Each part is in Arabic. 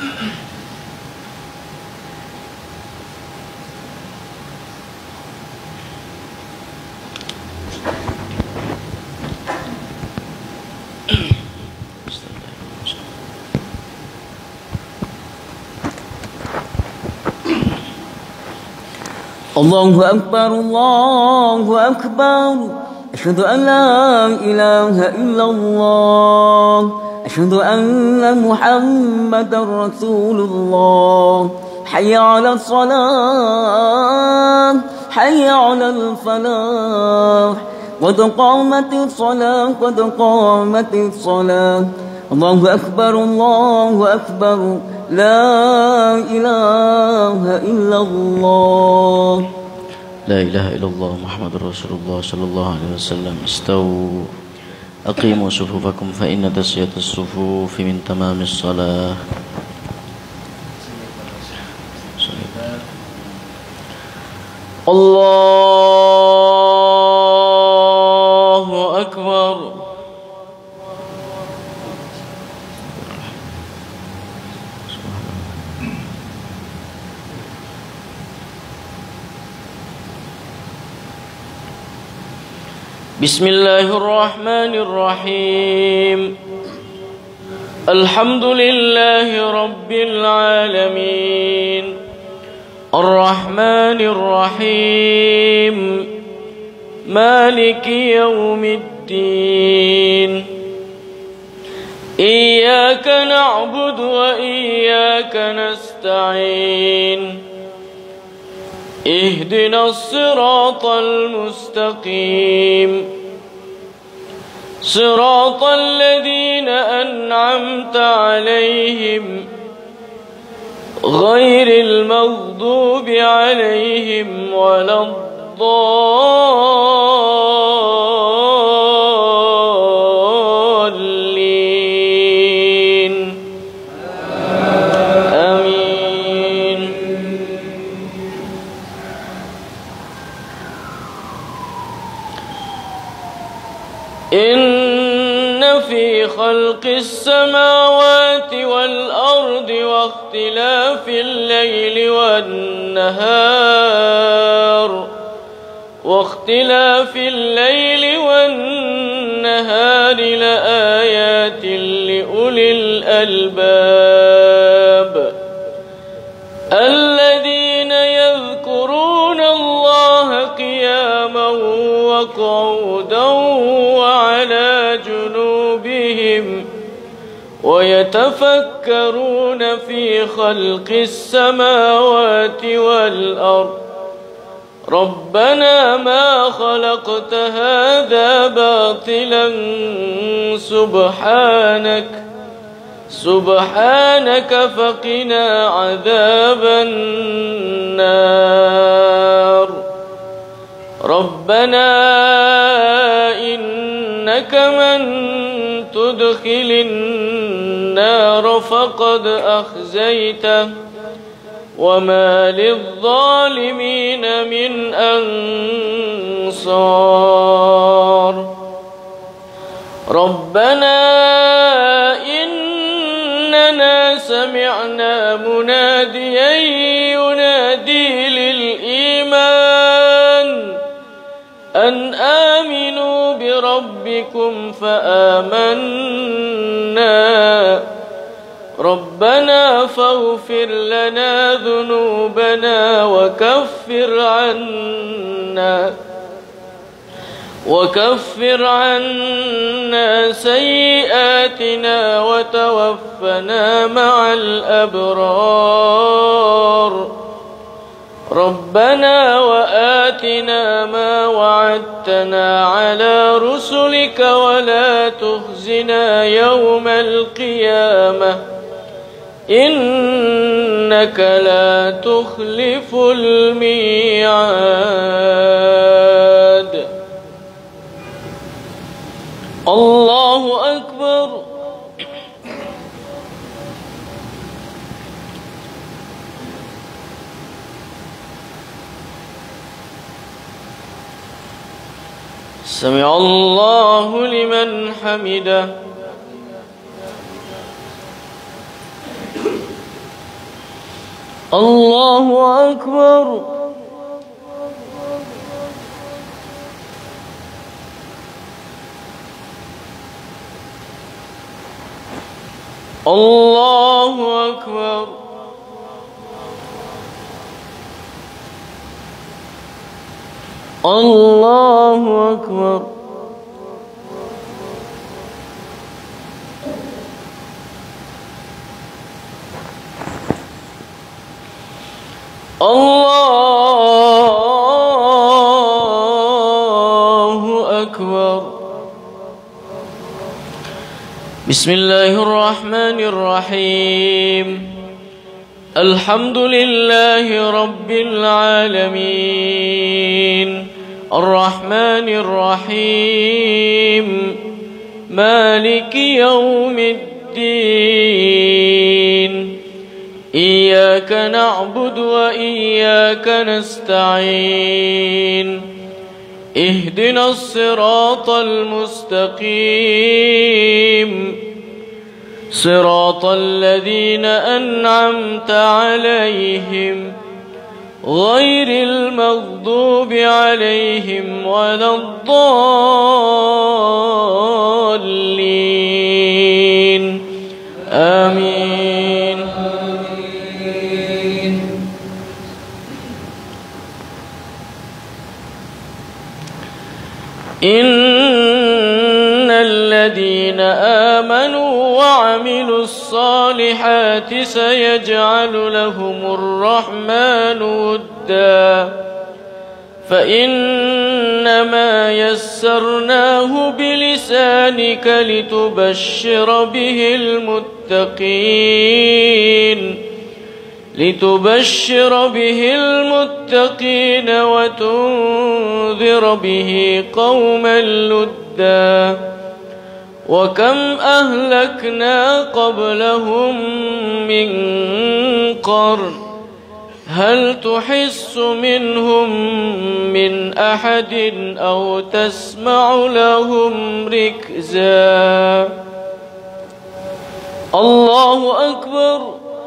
الله أكبر الله أكبر أشهد أن لا إله إلا الله أشهد أن محمدا رسول الله حي على الصلاة حي على الفلاح قد قامت الصلاة قد قامت الصلاة الله أكبر الله أكبر لا إله إلا الله لا إله إلا الله محمد رسول الله صلى الله عليه وسلم استووا أقيموا صفوفكم فإن تسوية الصفوف من تمام الصلاة الله أكبر بسم الله الرحمن الرحيم الحمد لله رب العالمين الرحمن الرحيم مالك يوم الدين إياك نعبد وإياك نستعين اهدنا الصراط المستقيم صراط الذين أنعمت عليهم غير المغضوب عليهم ولا الضالين آمين. إن في خلق السماوات والأرض واختلاف الليل والنهار لآيات لأولي الألباب الذين يذكرون الله قياما وقعودا وعلى جنوبهم ويتفكرون في خلق السماوات والأرض ربنا ما خلقت هذا باطلا سبحانك فقنا عذاب النار ربنا إنك من تدخل النار فقد أخزيته وما للظالمين من أنصار ربنا إننا سمعنا مناديا ينادي للإيمان أن آمنوا بربكم فآمنا ربنا فاغفر لنا ذنوبنا وكفر عنا سيئاتنا وتوفنا مع الأبرار ربنا وآتنا ما وعدتنا على رسلك ولا تخزنا يوم القيامة إنك لا تخلف الميعاد. الله أكبر. سمع الله لمن حمده. الله أكبر. الله أكبر. الله أكبر. الله أكبر. بسم الله الرحمن الرحيم. الحمد لله رب العالمين الرحمن الرحيم مالك يوم الدين إياك نعبد وإياك نستعين اهدنا الصراط المستقيم صراط الذين أنعمت عليهم غير المغضوب عليهم ولا الضالين آمين. إن الذين آمنوا وعملوا الصالحات سيجعل لهم الرحمن ودا فإنما يسرناه بلسانك لتبشر به المتقين وتنذر به قوما لدا وكم أهلكنا قبلهم من قرن هل تحس منهم من أحد أو تسمع لهم ركزا. الله أكبر.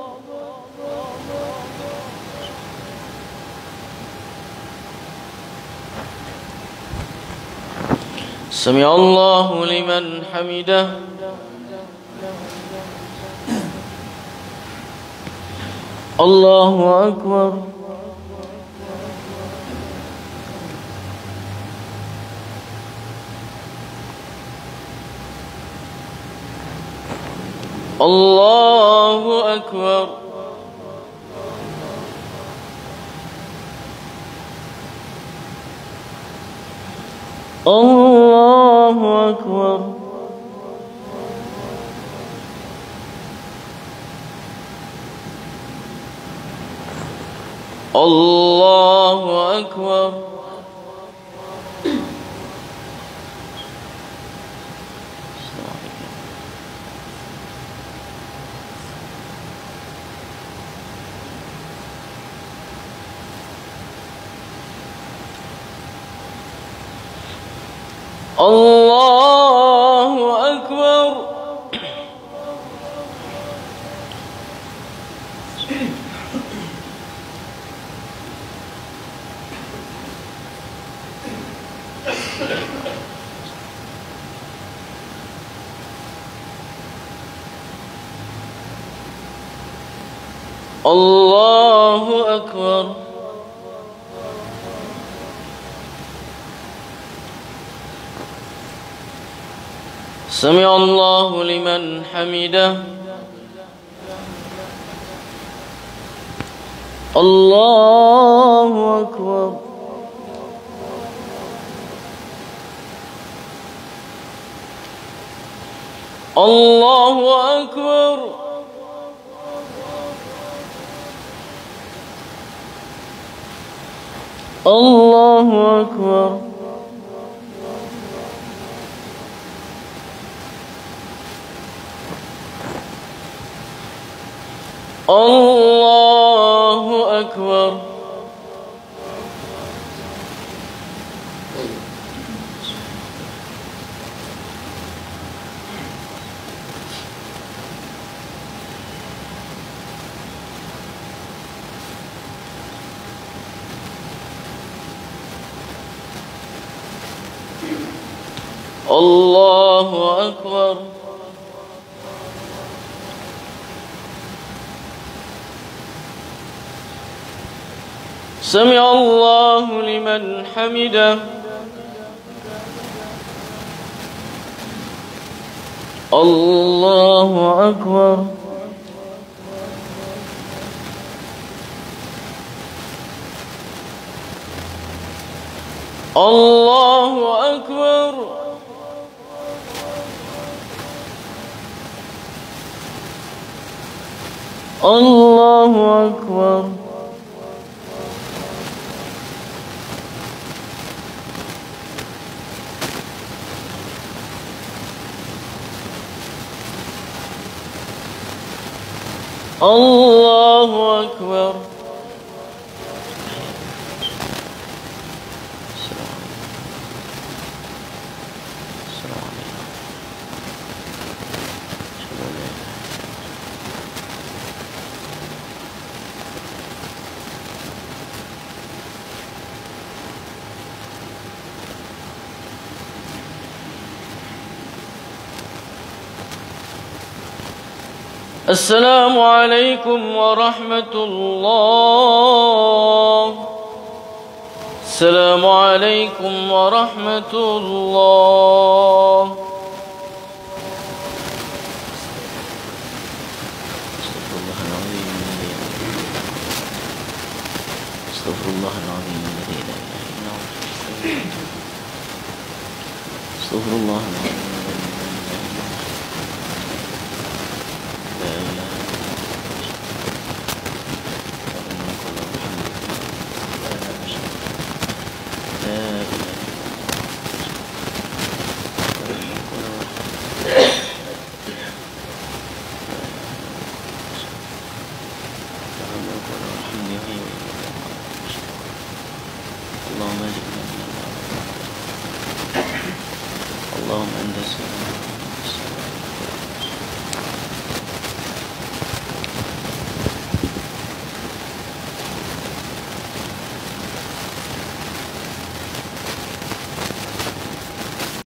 سمع الله لمن حمده. الله أكبر. الله أكبر. الله أكبر. الله أكبر. الله أكبر. الله أكبر. سمع الله لمن حمده. الله أكبر. الله أكبر. الله أكبر. الله أكبر. الله أكبر سمع الله لمن حمده الله أكبر الله أكبر الله أكبر الله أكبر السلام عليكم ورحمة الله السلام عليكم ورحمة الله استغفر الله العظيم الذي لا إله إلا هو استغفر الله العظيم اللهم أنت السلام